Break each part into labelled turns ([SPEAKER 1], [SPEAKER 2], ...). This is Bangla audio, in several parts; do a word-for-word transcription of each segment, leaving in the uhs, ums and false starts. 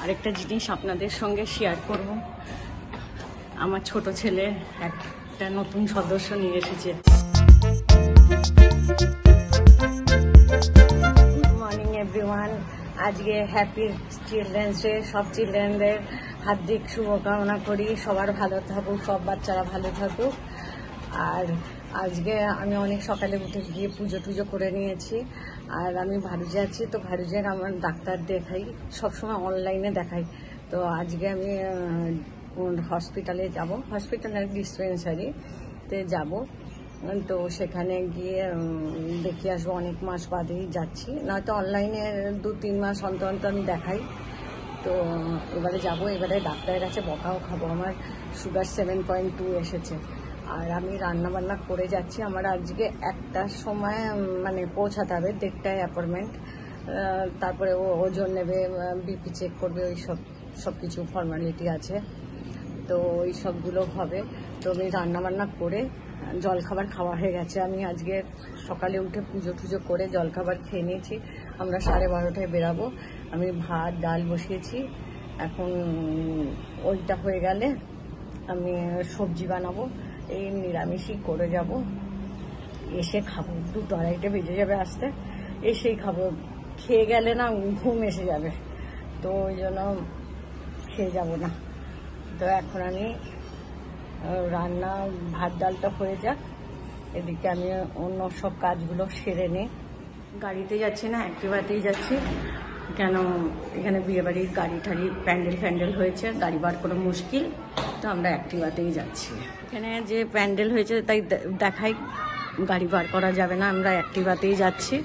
[SPEAKER 1] আরেকটা জিনিস আপনাদের সঙ্গে শেয়ার করব। আমার ছোট ছেলে একটা নতুন সদস্য নিয়ে এসেছে। Good morning everyone. আজকে হ্যাপি চিলড্রেন্স ডে। সব চিলড্রেনদের হার্দিক শুভকামনা করি, সবার ভালো থাকুক, সব বাচ্চারা ভালো থাকুক। আর আজকে আমি অনেক সকালে উঠে গিয়ে পুজো টুজো করে নিয়েছি। আর আমি ভারুজে আছি, তো ভারুজের আমার ডাক্তার দেখাই, সবসময় অনলাইনে দেখাই। তো আজকে আমি হসপিটালে যাব, হসপিটালের ডিসপেন্সারিতে যাব। তো সেখানে গিয়ে দেখিয়ে আসবো, অনেক মাস বাদেই যাচ্ছি, নয়তো অনলাইনে দু তিন মাস অন্তর অন্তর আমি দেখাই। তো এবারে যাব, এবারে ডাক্তারের কাছে বকাও খাবো। আমার সুগার সেভেন পয়েন্ট টু এসেছে। আর আমি রান্না বান্না করে যাচ্ছি। আমার আজকে একটার সময় মানে পৌঁছাতে হবে, দেড়টায় অ্যাপয়েন্টমেন্ট। তারপরে ও ওজন নেবে, বিপি চেক করবে, ওই সব সব কিছু ফর্মালিটি আছে। তো ওই সবগুলো হবে। তো আমি রান্না বান্না করে জলখাবার খাওয়া হয়ে গেছে। আমি আজকে সকালে উঠে পুজো টুজো করে জলখাবার খেয়ে নিয়েছি। আমরা সাড়ে বারোটায় বেরাবো। আমি ভাত ডাল বসিয়েছি, এখন ওইটা হয়ে গেলে আমি সবজি বানাবো। এই নিরামিষই করে যাব, এসে খাবো। দুটো আড়াইটে বেজে যাবে আসতে, এসেই খাবো। খেয়ে গেলে না ঘুম এসে যাবে, তো ওই জন্য খেয়ে যাব না। তো এখন আমি রান্না ভাত ডালটা হয়ে যাক, এদিকে আমি অন্য সব কাজগুলো সেরে নিই। গাড়িতে যাচ্ছি না, অ্যাক্টিভাতেই যাচ্ছি। কেন এখানে বিয়েবাড়ির গাড়ি ঠাড়ি প্যান্ডেল ফ্যান্ডেল হয়েছে, গাড়ি বার করা মুশকিল, তো আমরা অ্যাক্টিভাতেই যাচ্ছি। এখানে যে প্যান্ডেল হয়েছে তাই দেখাই, গাড়ি বার করা যাবে না, আমরা অ্যাক্টিভাতেই যাচ্ছি।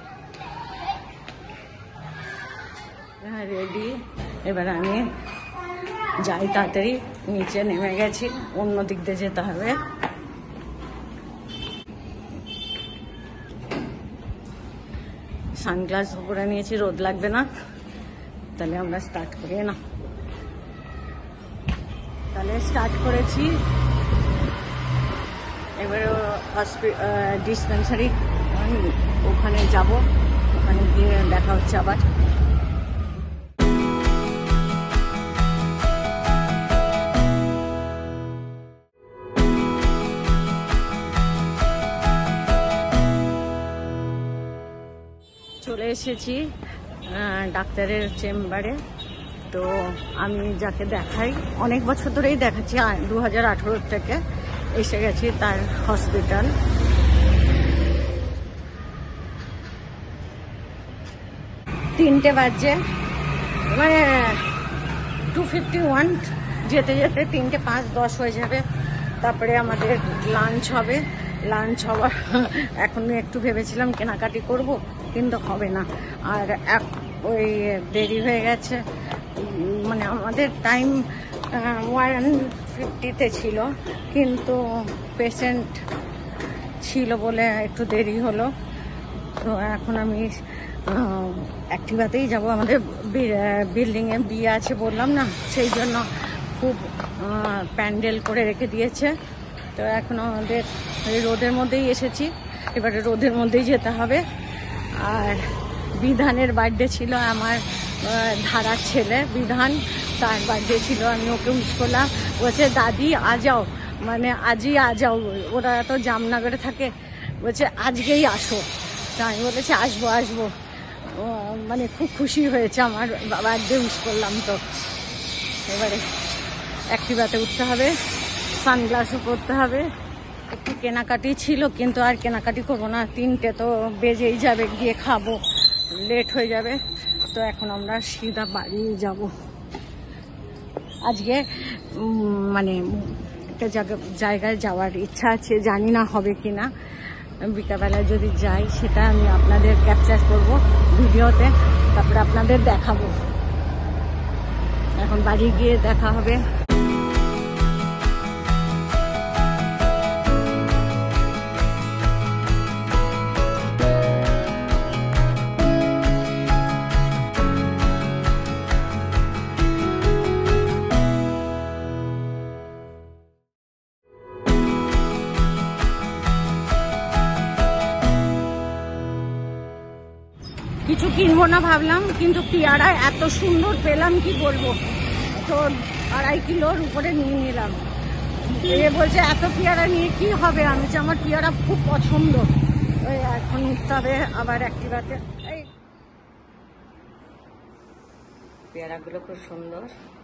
[SPEAKER 1] হ্যাঁ রেডি, এবার আমি যাই তাড়াতাড়ি। নিচে নেমে গেছি, অন্য দিক দিয়ে যেতে হবে। সানগ্লাস পরে নিয়েছি, রোদ লাগবে না। তাহলে আমরা স্টার্ট করি না, তাহলে স্টার্ট করেছি। এবারে ডিসপেন্সারি ওখানে যাব, ওখানে গিয়ে দেখা হচ্ছে আবার। চলে এসেছি ডাক্তারের চেম্বারে। তো আমি যাকে দেখাই, অনেক বছর ধরেই দেখাচ্ছি, দু হাজার আঠেরো থেকে এসে গেছি তার হসপিটাল। তিনটে বাজে, মানে টু ফিফটি ওয়ান যেতে যেতে তিনটে পাঁচ দশ হয়ে যাবে। তারপরে আমাদের লাঞ্চ হবে। লাঞ্চ হওয়ার এখন একটু ভেবেছিলাম কেনাকাটি করব, কিন্তু হবে না। আর ওই দেরি হয়ে গেছে, মানে আমাদের টাইম ওয়ান ফিফটিতে ছিল, কিন্তু পেশেন্ট ছিল বলে একটু দেরি হলো। তো এখন আমি অ্যাক্টিভাতেই যাব। আমাদের বিল্ডিংয়ে বিয়ে আছে বললাম না, সেই জন্য খুব প্যান্ডেল করে রেখে দিয়েছে। তো এখন আমাদের রোদের মধ্যেই এসেছি, এবারে রোদের মধ্যেই যেতে হবে। আর বিধানের বার্থডে ছিল, আমার ধারার ছেলে বিধান, তার বার্থডে ছিল। আমি ওকে উইশ করলাম, বলছে দাদি আ যাও, মানে আজই আ যাও। ওরা তো জামনগরে থাকে, বলছে আজকেই আসো। তা আমি বলেছি আসবো আসবো, মানে খুব খুশি হয়েছে। আমার বার্থডে উইশ করলাম। তো এবারে অ্যাক্টিভাতে উঠতে হবে, সানগ্লাসও পরতে হবে। একটু কেনাকাটি ছিল, কিন্তু আর কেনাকাটি করবো না, তিনটে তো বেজেই যাবে, গিয়ে খাবো, লেট হয়ে যাবে। তো এখন আমরা সিধা বাড়ি যাব। আজকে মানে একটা জায়গায় যাওয়ার ইচ্ছা আছে, জানি না হবে কি না। বিকালবেলা যদি যাই, সেটা আমি আপনাদের ক্যাপচার করব ভিডিওতে, তারপরে আপনাদের দেখাবো। এখন বাড়ি গিয়ে দেখা হবে। কিছু কিনবো না ভাবলাম, কিন্তু পেয়ারা এত সুন্দর পেলাম কি বলবো। তো আড়াই কিলোর উপরে নিয়ে নিলাম। এ বলছে এত পেয়ারা নিয়ে কি হবে, আমি যে আমার পেয়ারা খুব পছন্দ। ওই এখন উঠতে হবে আবার একটিভাতে। এই পেয়ারাগুলো খুব সুন্দর।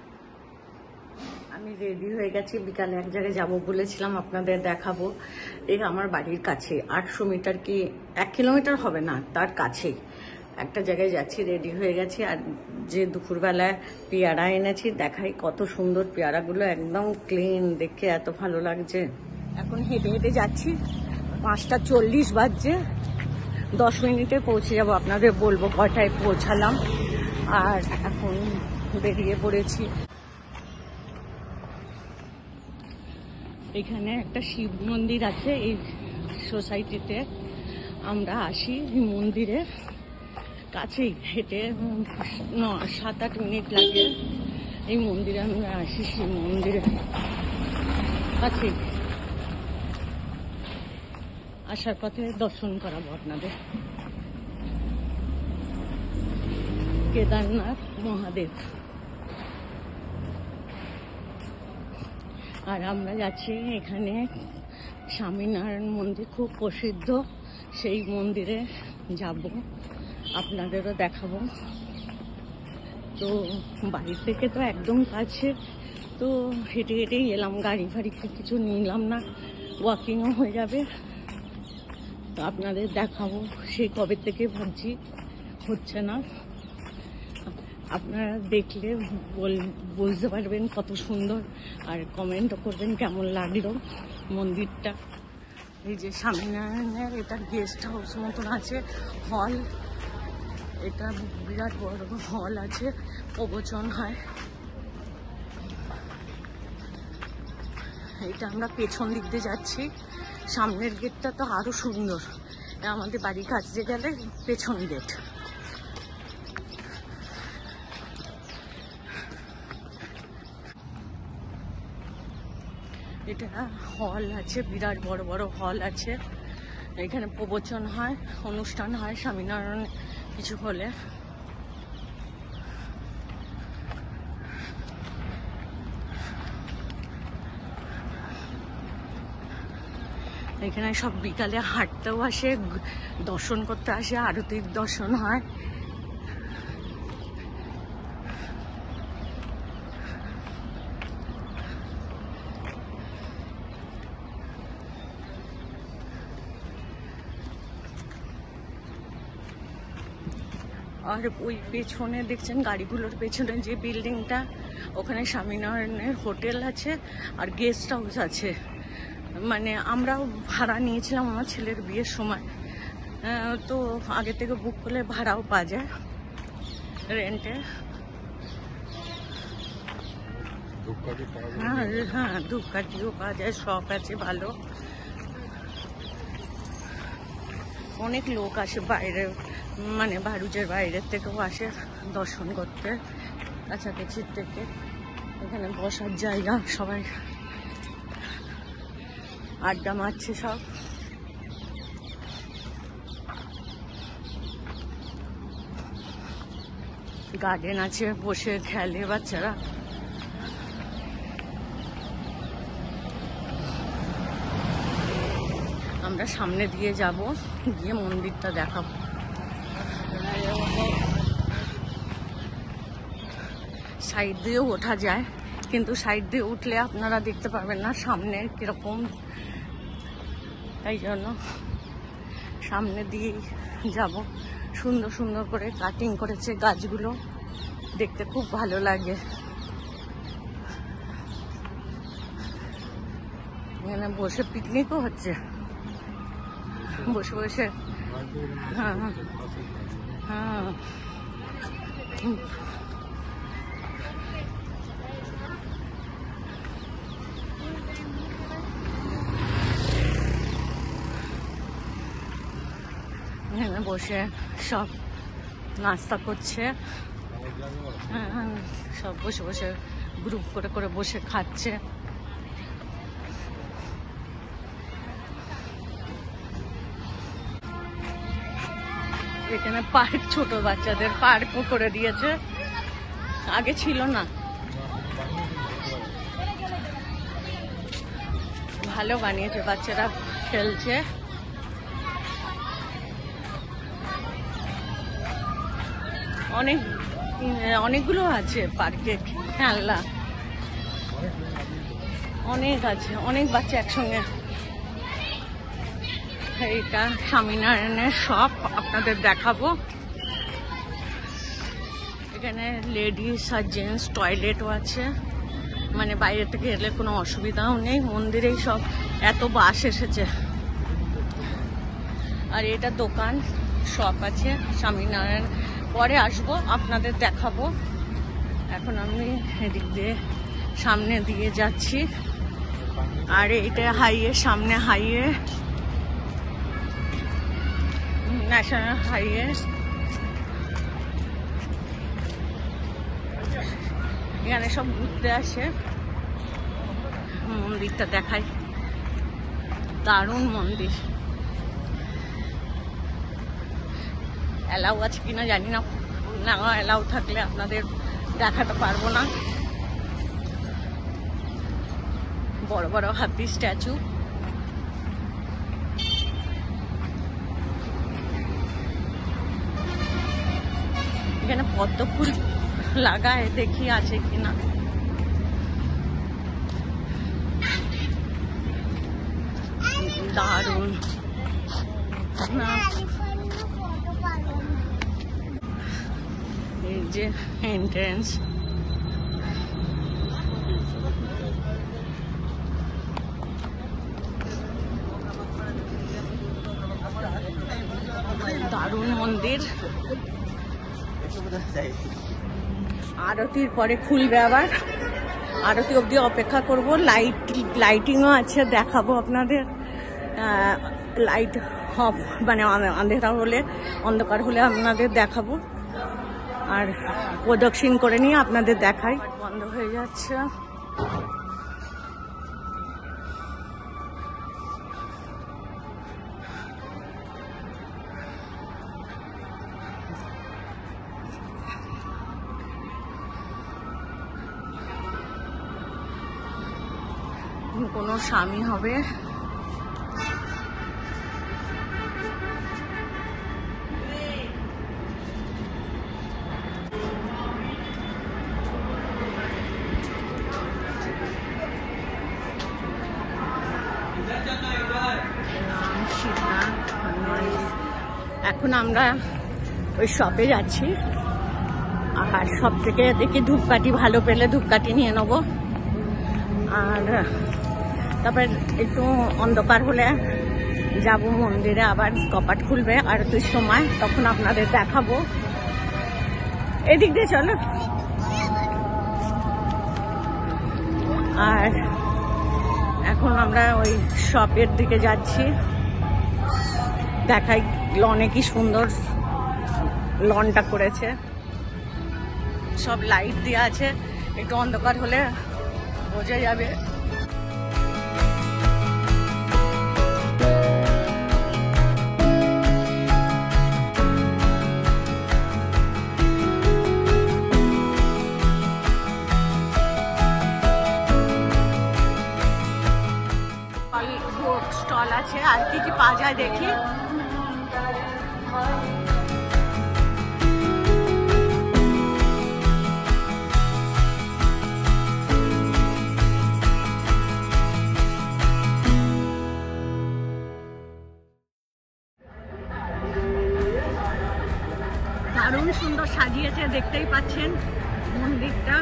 [SPEAKER 1] আমি রেডি হয়ে গেছি, বিকালে এক জায়গায় যাবো বলেছিলাম, আপনাদের দেখাবো। এই আমার বাড়ির কাছে আটশো মিটার কি এক কিলোমিটার হবে না, তার কাছেই একটা জায়গায় যাচ্ছি, রেডি হয়ে গেছি। আর যে দুপুরবেলায় পেয়ারা এনেছি দেখাই, কত সুন্দর পেয়ারাগুলো, একদম ক্লিন, দেখে এত ভালো লাগছে। এখন হেঁটে হেঁটে যাচ্ছি, পাঁচটা চল্লিশ বাজছে, দশ মিনিটে পৌঁছে যাবো। আপনাদের বলবো কটায় পৌঁছালাম। আর এখন বেরিয়ে পড়েছি। এখানে একটা শিব মন্দির আছে এই সোসাইটিতে, আমরা আসি এই মন্দিরে কাছেই, হেঁটে ন সাত আট মিনিট লাগে এই মন্দিরে আমরা আসি। শিব মন্দিরে কাছেই, আসার পথে দর্শন করাবো আপনাদের। কেদারনাথ মহাদেব। আর আমরা যাচ্ছি এখানে স্বামীনারায়ণ মন্দির, খুব প্রসিদ্ধ, সেই মন্দিরে যাব, আপনাদেরও দেখাবো। তো বাড়ি থেকে তো একদম কাছে, তো হেঁটে হেঁটেই এলাম, গাড়ি ফাড়ি কিছু নিলাম না, ওয়াকিংও হয়ে যাবে। তো আপনাদের দেখাবো, সেই কবে থেকে ভাবছি, হচ্ছে না। আপনারা দেখলে বুঝতে পারবেন কত সুন্দর, আর কমেন্টও করবেন কেমন লাগলো মন্দিরটা। এই যে স্বামীনারায়ণের এটা গেস্ট হাউস মতন আছে, হল, এটা বিরাট বড় হল আছে, প্রবচন হয়। এটা আমরা পেছন দিক দিয়ে যাচ্ছি, সামনের গেটটা তো আরো সুন্দর, আমাদের বাড়ির কাছে গেলে পেছন গেট। এটা হল আছে, বিরাট বড় বড় হল আছে, এখানে প্রবচন হয়, অনুষ্ঠান হয় স্বামীনারায়ণ কিছু হলে। এখানে সব বিকালে হাঁটতেও আসে, দর্শন করতে আসে, আরতির দর্শন হয়। আর ওই পেছনে দেখছেন গাড়িগুলোর পেছনে যে বিল্ডিংটা, ওখানে স্বামীনারায়ণের হোটেল আছে আর গেস্ট হাউস আছে। মানে আমরাও ভাড়া নিয়েছিলাম আমার ছেলের বিয়ের সময়, তো আগে থেকে বুক করলে ভাড়াও পাওয়া যায় রেন্টে। হ্যাঁ হ্যাঁ ধূপকাঠিও পাওয়া যায়, শপ আছে ভালো। অনেক লোক আসে বাইরে, মানে ভারুচের বাইরের থেকেও আসে দর্শন করতে, কাছাকাছির থেকে। এখানে বসার জায়গা, সবাই আড্ডা মারছে সব। গার্ডেন আছে, বসে খেলে বাচ্চারা। আমরা সামনে দিয়ে যাব, গিয়ে মন্দিরটা দেখাবো। সাইড দিয়েও ওঠা যায়, কিন্তু সাইড দিয়ে উঠলে আপনারা দেখতে পারবেন না সামনে কিরকম, তাই জন্য সামনে দিয়ে যাব। সুন্দর সুন্দর করে কাটিং করেছে গাছগুলো, দেখতে খুব ভালো লাগে। এখানে বসে পিকনিকও হচ্ছে, বসে বসে। হ্যাঁ হ্যাঁ এখানে বসে সব নাস্তা করছে, হ্যাঁ সব বসে বসে গ্রুপ করে করে বসে খাচ্ছে। এখানে পার্ক, ছোট বাচ্চাদের পার্কও করে দিয়েছে, আগে ছিল না। ভালো বানিয়েছে, বাচ্চারা খেলছে। অনেক অনেকগুলো আছে পার্কে খেলনা, অনেক আছে, অনেক বাচ্চা একসঙ্গে। এইটা স্বামীনারায়ণের শপ, আপনাদের দেখাবো। এখানে লেডিস আর জেন্টস টয়লেটও আছে, মানে বাইরে থেকে এলে কোনো অসুবিধাও নেই। মন্দিরেই সব এত বাস এসেছে। আর এটা দোকান, শপ আছে স্বামীনারায়ণ। পরে আসবো, আপনাদের দেখাবো। এখন আমি এদিক দিয়ে সামনে দিয়ে যাচ্ছি। আর এটা হাইওয়ে, সামনে হাইওয়ে, ন্যাশনাল হাইওয়ে। এখানে সব ঘুরতে আসে। মন্দিরটা দেখাই, দারুণ মন্দির। অ্যালাউ আছে কিনা জানি না, না অ্যালাউ থাকলে আপনাদের দেখাতে পারবো না। বড় বড় হাতি স্ট্যাচু। এখানে পদ্ম ফুল লাগায়, দেখি আছে কিনা। দারুণ না, এই যে এন্ট্রেন্স। দারুণ মন্দির। আরতির পরে খুলবে আবার, আরতি অবধি অপেক্ষা করব। লাইট লাইটিংও আছে, দেখাবো আপনাদের। লাইট অফ মানে আন্ধেরা হলে, অন্ধকার হলে আপনাদের দেখাবো। আর প্রদক্ষিণ করে নিয়ে আপনাদের দেখাই। বন্ধ হয়ে যাচ্ছে। কোনো স্বামী হবে। এখন আমরা ওই শপে যাচ্ছি। আর সব থেকে দেখি ধূপকাঠি ভালো পেলে ধূপকাঠি নিয়ে নেবো। আর তারপর একটু অন্ধকার হলে যাব মন্দিরে, আবার কপাট খুলবে আরতির সময়, তখন আপনাদের দেখাবো। এদিক দিয়ে চলো। আর এখন আমরা ওই শপের দিকে যাচ্ছি। দেখাই লনে কি সুন্দর লনটা করেছে, সব লাইট দেওয়া আছে। একটু অন্ধকার হলে বোঝা যাবে। স্টল আছে, আর কি কি পাওয়া যায় দেখি। দারুণ সুন্দর সাজিয়েছে, দেখতেই পাচ্ছেন মন্দিরটা।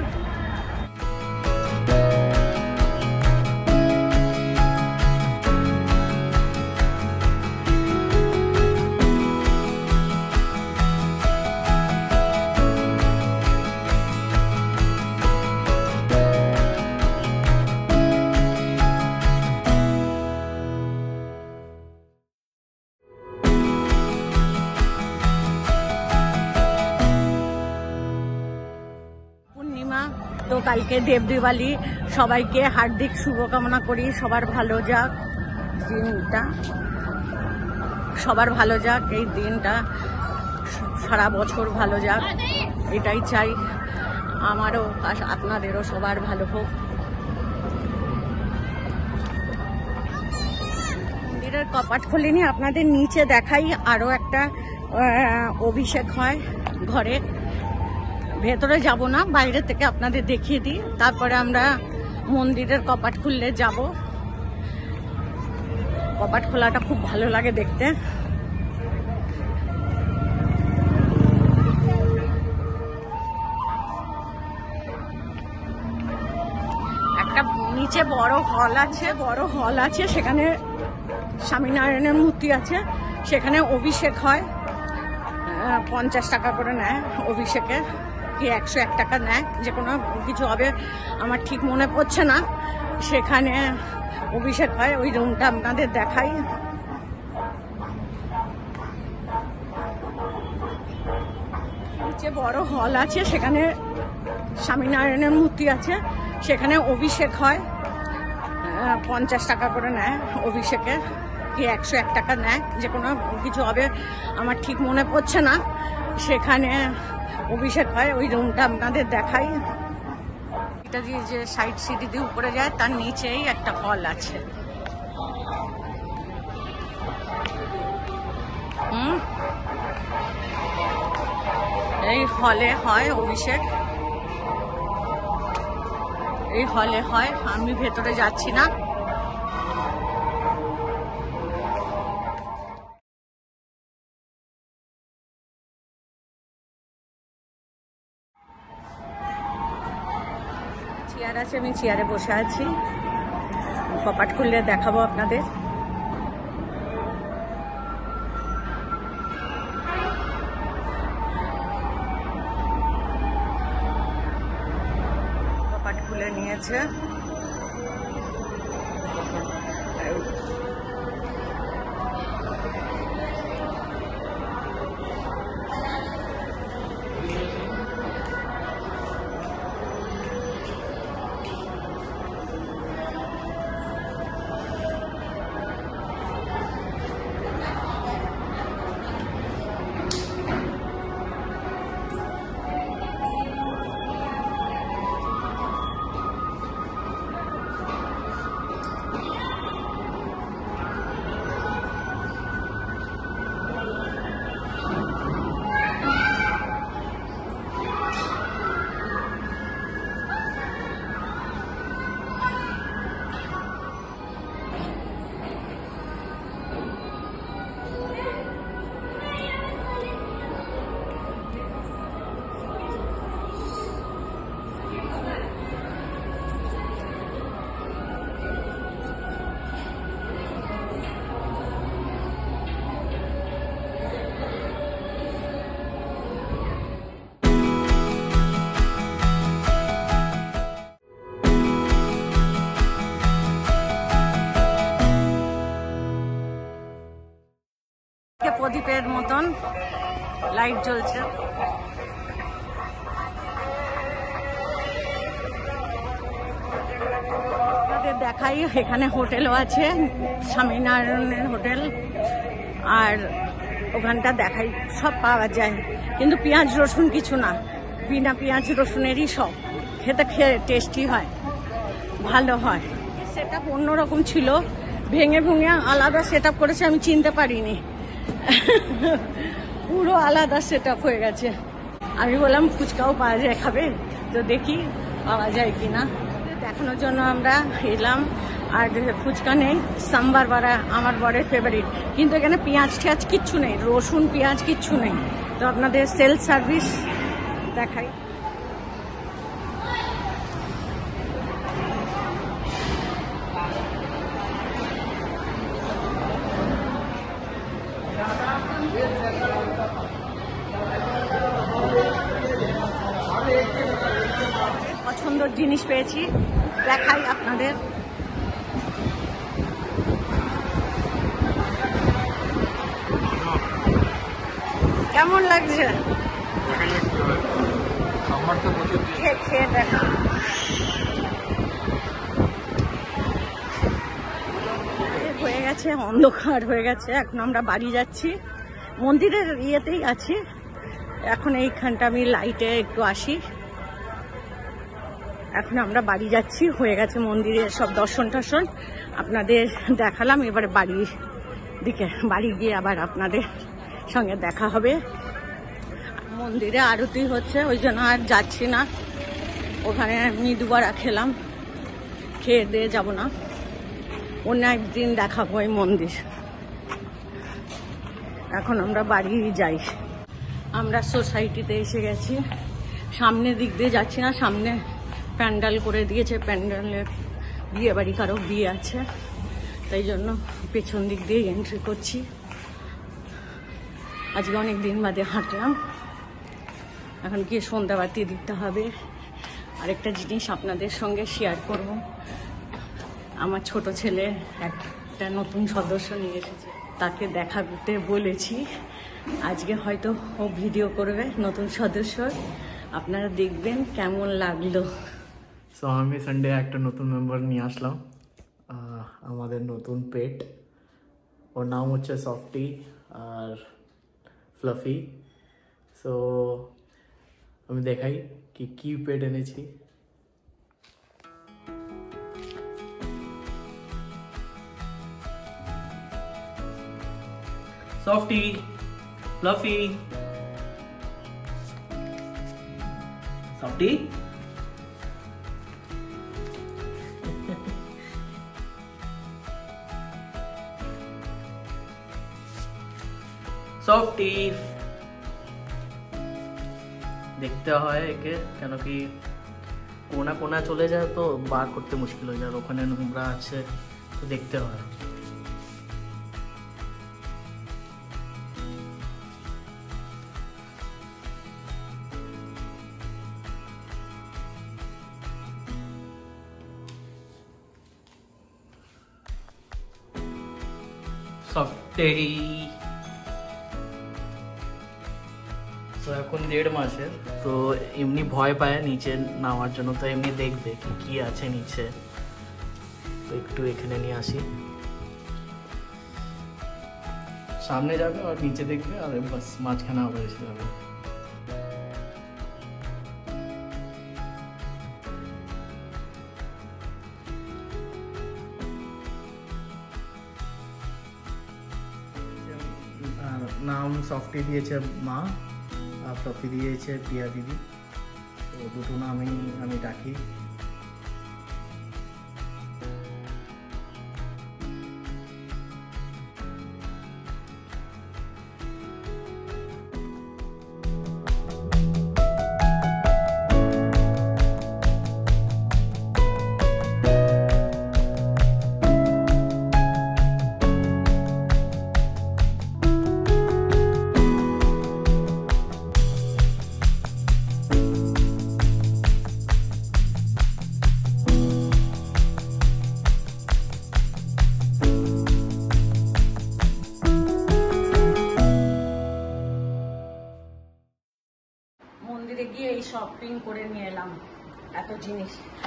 [SPEAKER 1] তো কালকে দেব দিওয়ালি, সবাইকে হার্দিক শুভকামনা করি। সবার ভালো যাক দিনটা, সবার ভালো যাক এই দিনটা, সারা বছর ভালো যাক, এটাই চাই। আমারও আর আপনাদেরও সবার ভালো হোক। মন্দিরের কপাট খুলিনি, আপনাদের নিচে দেখাই। আরও একটা অভিষেক হয় ঘরে, ভেতরে যাব না, বাইরে থেকে আপনাদের দেখিয়ে দিই। তারপরে আমরা মন্দিরের কপাট খুললে যাব। কপাট খোলাটা খুব ভালো লাগে দেখতে। একটা নিচে বড় হল আছে, বড় হল আছে, সেখানে স্বামীনারায়ণের মূর্তি আছে, সেখানে অভিষেক হয়। পঞ্চাশ টাকা করে নেয় অভিষেকে, কি একশো এক টাকা নেয়, যে কোনো কিছু হবে, আমার ঠিক মনে পড়ছে না। সেখানে অভিষেক হয়, ওই রুমটা আপনাদের দেখাই। নিচে বড় হল আছে, সেখানে স্বামীনারায়ণের মূর্তি আছে, সেখানে অভিষেক হয়। পঞ্চাশ টাকা করে নেয় অভিষেকে, কি একশো এক টাকা নেয়, যে কোনো কিছু হবে, আমার ঠিক মনে পড়ছে না। সেখানে অভিষেক হয়, ওই রুমটা আপনাদের দেখাই। এটা দিয়ে যে সাইড সিঁড়ি দিয়ে উপরে যায়, তার নিচেই একটা হল আছে। হুম, এই হলে হয় অভিষেক, এই হলে হয়। আমি ভেতরে যাচ্ছি না। চেয়ার আছে, আমি চেয়ারে বসে আছি। কপাট খুললে দেখাবো আপনাদের। কপাট খুলে নিয়েছে। প্রদীপের মতন লাইট জ্বলছে। আপনাদের দেখাই, এখানে হোটেলও আছে, স্বামীনারায়ণের হোটেল। আর ওখানটা দেখাই, সব পাওয়া যায়, কিন্তু পেঁয়াজ রসুন কিছু না, বিনা পেঁয়াজ রসুনেরই সব। খেতে খেয়ে টেস্টি হয়, ভালো হয়। সেট আপ অন্যরকম ছিল, ভেঙে ভেঙে আলাদা সেট আপ করেছে, আমি চিনতে পারিনি। পুরো আলাদা সেট আপ হয়ে গেছে। আমি বললাম ফুচকাও পাওয়া যায়, খাবে? তো দেখি পাওয়া যায় কিনা, দেখানোর জন্য আমরা এলাম। আর ফুচকা নেই, সাম্বার বড়া আমার বড়ের ফেভারিট, কিন্তু এখানে পেঁয়াজ টিয়াজ কিচ্ছু নেই, রসুন পেঁয়াজ কিচ্ছু নেই। তো আপনাদের সেলফ সার্ভিস দেখাই। পছন্দের জিনিস পেয়েছি, দেখাই আপনাদের। কেমন লাগছে? খেয়ে দেখা। হয়ে গেছে, অন্ধকার হয়ে গেছে, এখন আমরা বাড়ি যাচ্ছি। মন্দিরের ইয়েতেই আছি, এখন এইখানটা আমি লাইটে একটু আসি। এখন আমরা বাড়ি যাচ্ছি, হয়ে গেছে মন্দিরের সব দর্শন টর্শন আপনাদের দেখালাম। এবারে বাড়ির দিকে, বাড়ি গিয়ে আবার আপনাদের সঙ্গে দেখা হবে। মন্দিরে আরতি হচ্ছে, ওই জন্য আর যাচ্ছি না। ওখানে মৃদুবড়া খেলাম, খেয়ে দিয়ে যাবো না, অন্য একদিন দেখাবো এই মন্দির। এখন আমরা বাড়ি যাই। আমরা সোসাইটিতে এসে গেছি, সামনের দিক দিয়ে যাচ্ছি না, সামনে প্যান্ডেল করে দিয়েছে, প্যান্ডেলে বিয়ে বাড়ি কারো বিয়ে আছে, তাই জন্য পেছন দিক দিয়ে এন্ট্রি করছি। আজকে অনেক দিন বাদে হাঁটলাম। এখন গিয়ে সন্ধ্যাবাতি দিতে হবে। আরেকটা জিনিস আপনাদের সঙ্গে শেয়ার করব, আমার ছোট ছেলে একটা নতুন সদস্য নিয়ে এসেছে, তাকে দেখাতে বলেছি। আজকে হয়তো ও ভিডিও করবে নতুন সদস্য, আপনারা দেখবেন কেমন লাগলো।
[SPEAKER 2] সো আমি সানডে একটা নতুন মেম্বার নিয়ে আসলাম, আমাদের নতুন পেট। ওর নাম হচ্ছে সফটি আর ফ্লাফি। সো আমি দেখাই কি কি পেট এনেছি। Softy, fluffy, softy, softy. দেখতে হয় একে, কেন কি কোনা কোনা চলে যায় তো বার করতে মুশকিল হয়ে যায়, ওখানে নোংরা আছে তো দেখতে হয়। সফটি তো এখন দেড় মাসের, তো এমনি ভয় পায় নিচে নামার জন্য, তো এমনি দেখবে কি কি আছে নিচে। তো একটু এখানে নিয়ে আসি, সামনে যাবে আর নিচে দেখবে, আর বাস মাঝখানে আবার এসে যাবে। নাম সফটি দিয়েছে মা, আর ফ্লাফি দিয়েছে পিয়া দিদি। তো দুটো নামেই আমি ডাকি।
[SPEAKER 1] মন্দিরে গিয়ে এই শপিং করে নিয়ে এলাম এত জিনিস।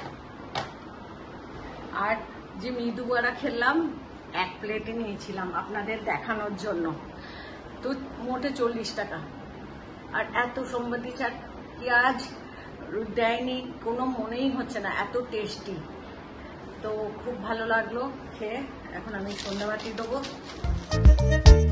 [SPEAKER 1] আর যে মৃদু বড়া খেলাম এক প্লেটে নিয়েছিলাম আপনাদের দেখানোর জন্য, তো মোটে চল্লিশ টাকা। আর এত সম্বাদি চাট পেঁয়াজ দেয়নি, কোনো মনেই হচ্ছে না, এত টেস্টি। তো খুব ভালো লাগলো খেয়ে। এখন আমি সন্ধ্যাবাতি দেবো।